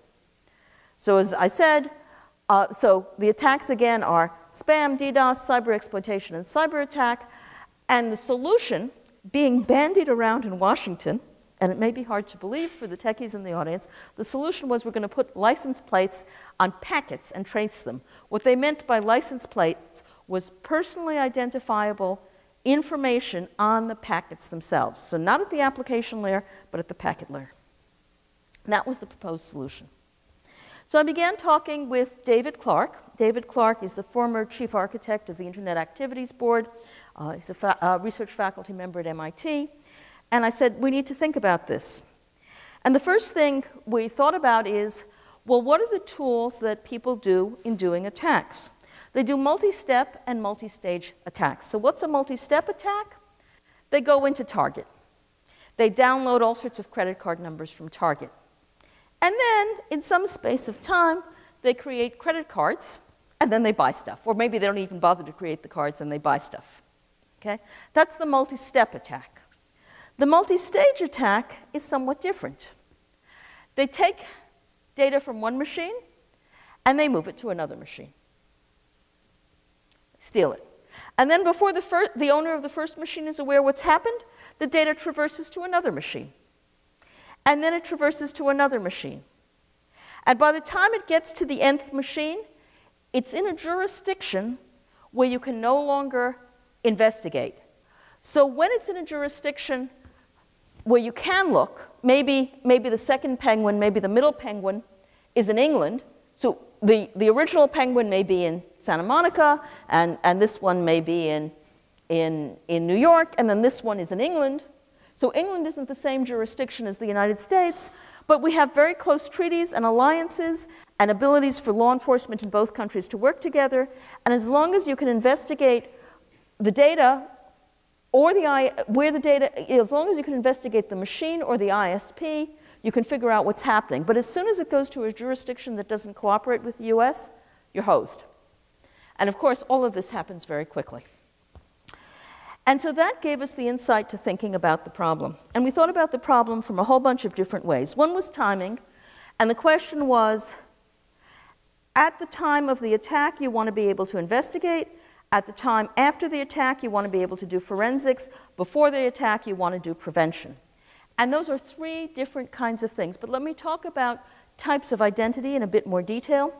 So as I said, uh, so the attacks again are spam, DDoS, cyber exploitation, and cyber attack. And the solution being bandied around in Washington, and it may be hard to believe for the techies in the audience, the solution was we're going to put license plates on packets and trace them. What they meant by license plates was personally identifiable information on the packets themselves. So not at the application layer, but at the packet layer. And that was the proposed solution. So I began talking with David Clark. David Clark is the former chief architect of the Internet Activities Board. Uh, he's a fa uh, research faculty member at M I T. And I said, we need to think about this. And the first thing we thought about is, well, what are the tools that people do in doing attacks? They do multi-step and multi-stage attacks. So what's a multi-step attack? They go into Target. They download all sorts of credit card numbers from Target. And then, in some space of time, they create credit cards, and then they buy stuff. Or maybe they don't even bother to create the cards and they buy stuff. Okay? That's the multi-step attack. The multi-stage attack is somewhat different. They take data from one machine, and they move it to another machine. Steal it. And then before the, fir the owner of the first machine is aware what's happened, the data traverses to another machine. And then it traverses to another machine. And by the time it gets to the nth machine, it's in a jurisdiction where you can no longer investigate. So when it's in a jurisdiction where you can look, maybe, maybe the second penguin, maybe the middle penguin is in England. So the, the original penguin may be in Santa Monica, and, and this one may be in, in, in New York, and then this one is in England. So England isn't the same jurisdiction as the United States, but we have very close treaties and alliances and abilities for law enforcement in both countries to work together. And as long as you can investigate the data or the I, where the data, as long as you can investigate the machine or the I S P, you can figure out what's happening. But as soon as it goes to a jurisdiction that doesn't cooperate with the U S, you're hosed. And of course, all of this happens very quickly. And so that gave us the insight to thinking about the problem. And we thought about the problem from a whole bunch of different ways. One was timing, and the question was, at the time of the attack, you want to be able to investigate. At the time after the attack, you want to be able to do forensics. Before the attack, you want to do prevention. And those are three different kinds of things. But let me talk about types of identity in a bit more detail.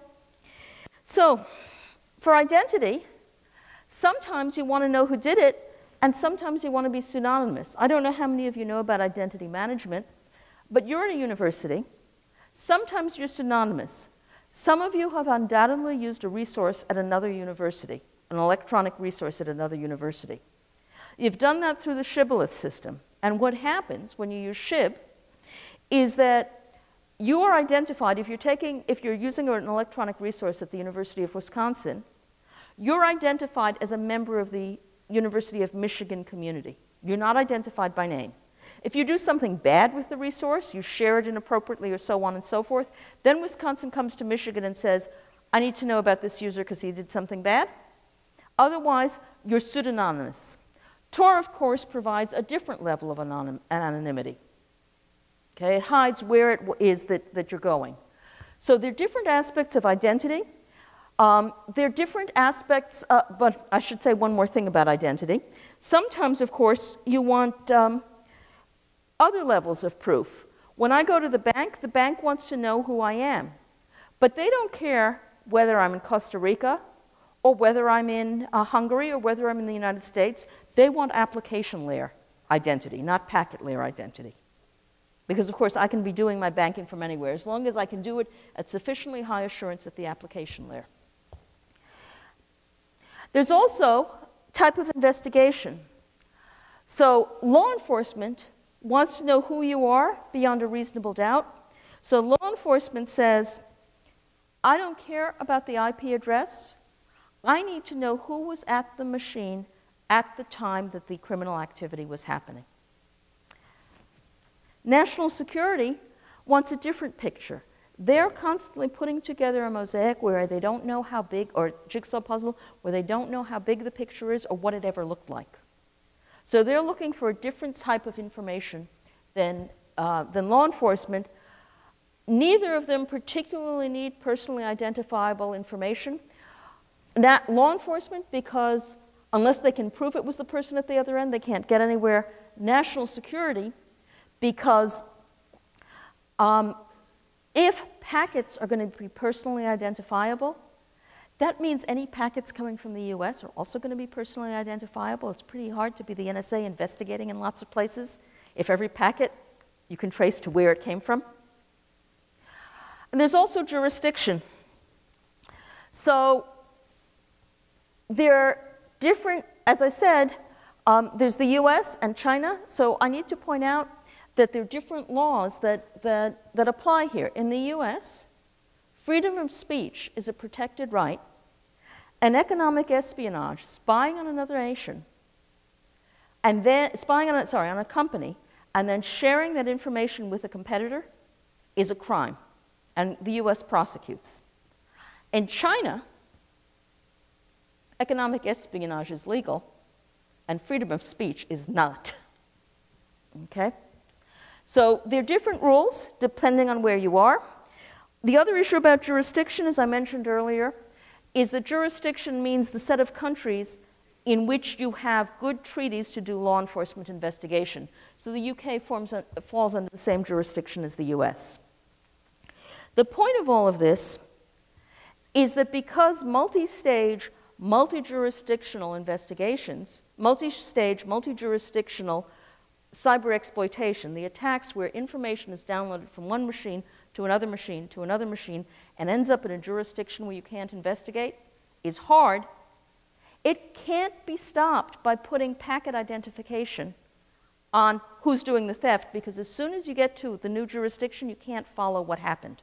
So for identity, sometimes you want to know who did it, and sometimes you want to be pseudonymous. I don't know how many of you know about identity management, but you're at a university. Sometimes you're pseudonymous. Some of you have undoubtedly used a resource at another university, an electronic resource at another university. You've done that through the shibboleth system. And what happens when you use SHIB is that you are identified, if you're, taking, if you're using an electronic resource at the University of Wisconsin, you're identified as a member of the University of Michigan community. You're not identified by name. If you do something bad with the resource, you share it inappropriately or so on and so forth, then Wisconsin comes to Michigan and says, I need to know about this user because he did something bad. Otherwise, you're pseudonymous. Tor, of course, provides a different level of anonym anonymity. Okay? It hides where it is that, that you're going. So there are different aspects of identity. Um, there are different aspects, uh, but I should say one more thing about identity. Sometimes, of course, you want um, other levels of proof. When I go to the bank, the bank wants to know who I am. But they don't care whether I'm in Costa Rica or whether I'm in uh, Hungary or whether I'm in the United States. They want application layer identity, not packet layer identity. Because, of course, I can be doing my banking from anywhere, as long as I can do it at sufficiently high assurance at the application layer. There's also type of investigation. So law enforcement wants to know who you are beyond a reasonable doubt. So law enforcement says, I don't care about the I P address. I need to know who was at the machine at the time that the criminal activity was happening. National security wants a different picture. They're constantly putting together a mosaic where they don't know how big, or jigsaw puzzle, where they don't know how big the picture is or what it ever looked like. So they're looking for a different type of information than, uh, than law enforcement. Neither of them particularly need personally identifiable information. That law enforcement, because unless they can prove it was the person at the other end, they can't get anywhere. National security, because um, if packets are going to be personally identifiable, that means any packets coming from the U S are also going to be personally identifiable. It's pretty hard to be the N S A investigating in lots of places if every packet you can trace to where it came from. And there's also jurisdiction. So there are different, as I said, um, there's the U S and China. So I need to point out that there are different laws that, that, that apply here. In the U S, freedom of speech is a protected right, and economic espionage, spying on another nation, and then spying on a, sorry, on a company, and then sharing that information with a competitor is a crime, and the U S prosecutes. In China, economic espionage is legal, and freedom of speech is not. Okay? So there are different rules depending on where you are. The other issue about jurisdiction, as I mentioned earlier, is that jurisdiction means the set of countries in which you have good treaties to do law enforcement investigation. So the U K forms, falls under the same jurisdiction as the U S. The point of all of this is that because multi-stage, multi-jurisdictional investigations, multi-stage, multi-jurisdictional cyber exploitation, the attacks where information is downloaded from one machine to another machine to another machine and ends up in a jurisdiction where you can't investigate, is hard. It can't be stopped by putting packet identification on who's doing the theft, because as soon as you get to the new jurisdiction, you can't follow what happened.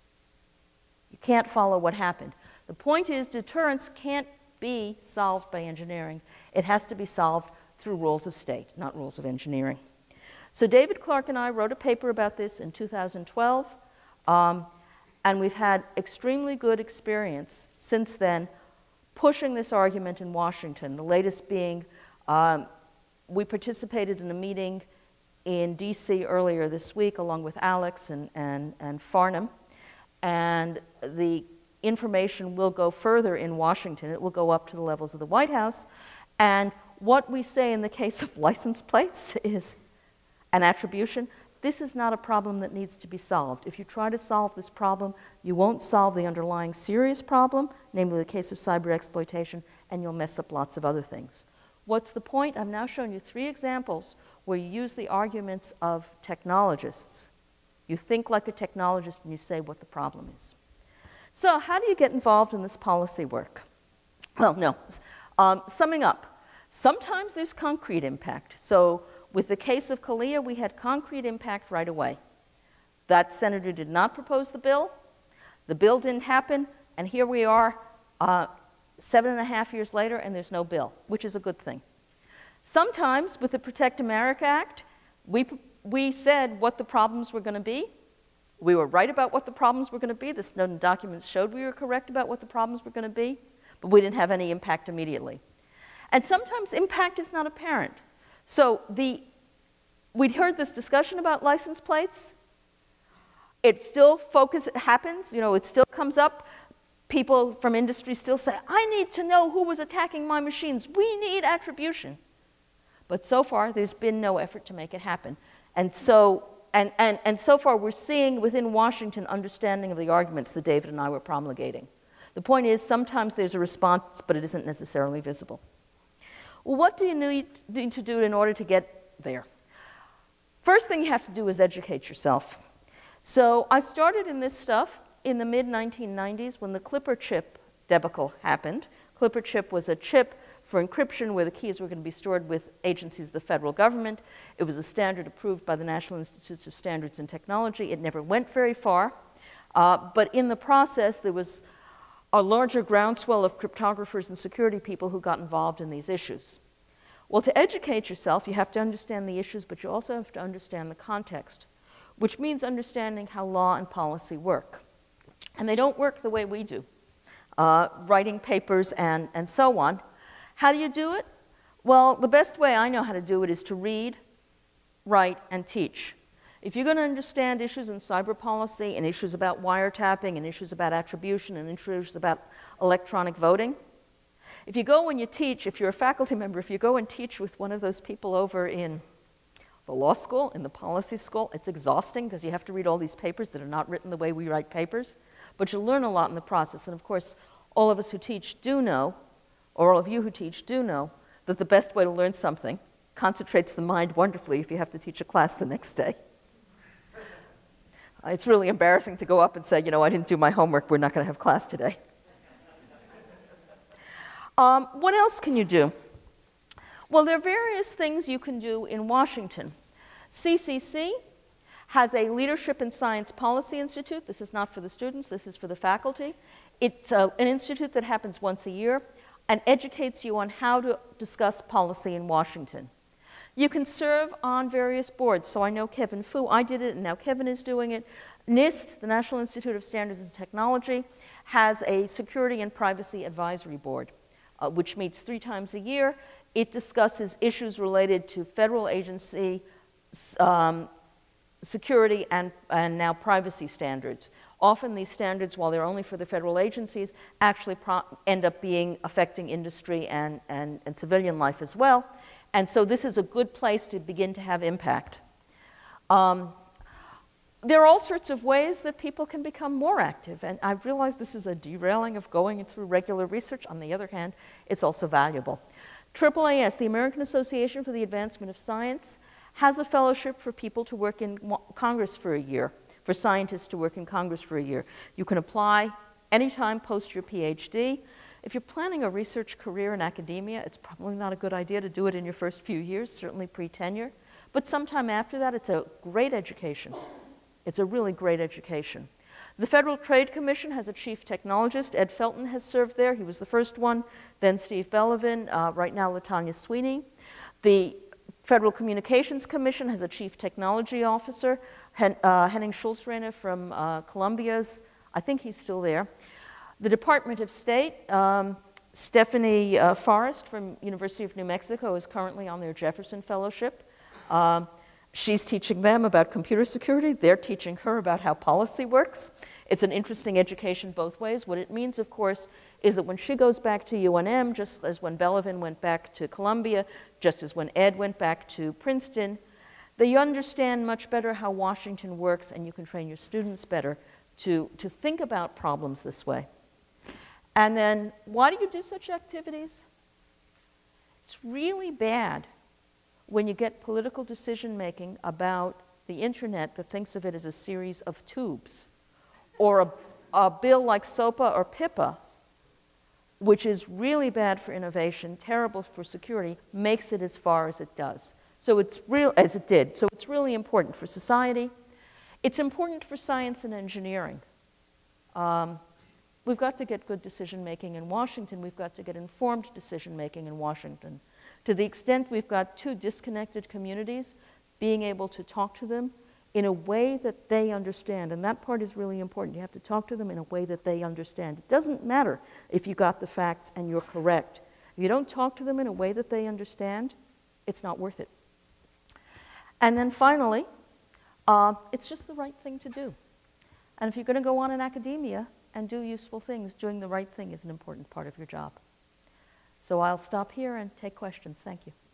You can't follow what happened. The point is, deterrence can't be solved by engineering. It has to be solved through rules of state, not rules of engineering. So David Clark and I wrote a paper about this in two thousand twelve, um, and we've had extremely good experience since then pushing this argument in Washington, the latest being um, we participated in a meeting in D C earlier this week along with Alex and, and, and Farnham, and the information will go further in Washington. It will go up to the levels of the White House, and what we say in the case of license plates is an attribution. This is not a problem that needs to be solved. If you try to solve this problem, you won't solve the underlying serious problem, namely the case of cyber exploitation, and you'll mess up lots of other things. What's the point? I've now shown you three examples where you use the arguments of technologists. You think like a technologist and you say what the problem is. So how do you get involved in this policy work? Well, no. Um, summing up. Sometimes there's concrete impact. So with the case of Kalia, we had concrete impact right away. That senator did not propose the bill. The bill didn't happen, and here we are uh, seven and a half years later, and there's no bill, which is a good thing. Sometimes with the Protect America Act, we, we said what the problems were going to be. We were right about what the problems were going to be. The Snowden documents showed we were correct about what the problems were going to be, but we didn't have any impact immediately. And sometimes impact is not apparent. So the, we'd heard this discussion about license plates. It still focus, it happens, you know, it still comes up. People from industry still say, I need to know who was attacking my machines. We need attribution. But so far, there's been no effort to make it happen. And so, and, and, and so far, we're seeing within Washington understanding of the arguments that David and I were promulgating. The point is, sometimes there's a response, but it isn't necessarily visible. Well, what do you need, need to do in order to get there? First thing you have to do is educate yourself. So I started in this stuff in the mid nineteen nineties when the Clipper chip debacle happened. Clipper chip was a chip for encryption where the keys were going to be stored with agencies of the federal government. It was a standard approved by the National Institutes of Standards and Technology. It never went very far, uh, but in the process there was a larger groundswell of cryptographers and security people who got involved in these issues. Well, to educate yourself, you have to understand the issues, but you also have to understand the context, which means understanding how law and policy work. And they don't work the way we do, uh, writing papers and, and so on. How do you do it? Well, the best way I know how to do it is to read, write, and teach. If you're going to understand issues in cyber policy and issues about wiretapping and issues about attribution and issues about electronic voting, if you go and you teach, if you're a faculty member, if you go and teach with one of those people over in the law school, in the policy school, it's exhausting because you have to read all these papers that are not written the way we write papers, but you learn a lot in the process. And of course, all of us who teach do know, or all of you who teach do know, that the best way to learn something concentrates the mind wonderfully if you have to teach a class the next day. It's really embarrassing to go up and say, you know, I didn't do my homework, we're not going to have class today. Um, what else can you do? Well, there are various things you can do in Washington. C C C has a Leadership in Science Policy Institute. This is not for the students, this is for the faculty. It's uh, an institute that happens once a year and educates you on how to discuss policy in Washington. You can serve on various boards. So I know Kevin Fu, I did it, and now Kevin is doing it. NIST, the National Institute of Standards and Technology, has a Security and Privacy Advisory Board, uh, which meets three times a year. It discusses issues related to federal agency um, security and, and now privacy standards. Often these standards, while they're only for the federal agencies, actually pro end up being affecting industry and, and, and civilian life as well. And so this is a good place to begin to have impact. Um, there are all sorts of ways that people can become more active, and I realize this is a derailing of going through regular research. On the other hand, it's also valuable. triple A S, the American Association for the Advancement of Science, has a fellowship for people to work in Congress for a year, for scientists to work in Congress for a year. You can apply anytime post your PhD. If you're planning a research career in academia, it's probably not a good idea to do it in your first few years, certainly pre-tenure. But sometime after that, it's a great education. It's a really great education. The Federal Trade Commission has a chief technologist. Ed Felton has served there. He was the first one. Then Steve Bellavin, uh, right now LaTanya Sweeney. The Federal Communications Commission has a chief technology officer. Hen uh, Henning Schulzrehne from uh, Columbia's, I think he's still there. The Department of State, um, Stephanie uh, Forrest from University of New Mexico is currently on their Jefferson Fellowship. Um, she's teaching them about computer security. They're teaching her about how policy works. It's an interesting education both ways. What it means, of course, is that when she goes back to U N M, just as when Bellavin went back to Columbia, just as when Ed went back to Princeton, they understand much better how Washington works, and you can train your students better to, to think about problems this way. And then, why do you do such activities? It's really bad when you get political decision-making about the internet that thinks of it as a series of tubes, or a, a bill like SOPA or PIPA, which is really bad for innovation, terrible for security, makes it as far as it does. So it's real, as it did. So it's really important for society. It's important for science and engineering. Um, We've got to get good decision-making in Washington. We've got to get informed decision-making in Washington. To the extent we've got two disconnected communities, being able to talk to them in a way that they understand. And that part is really important. You have to talk to them in a way that they understand. It doesn't matter if you got the facts and you're correct. If you don't talk to them in a way that they understand, it's not worth it. And then finally, uh, it's just the right thing to do. And if you're going to go on in academia and do useful things, doing the right thing is an important part of your job. So I'll stop here and take questions. Thank you.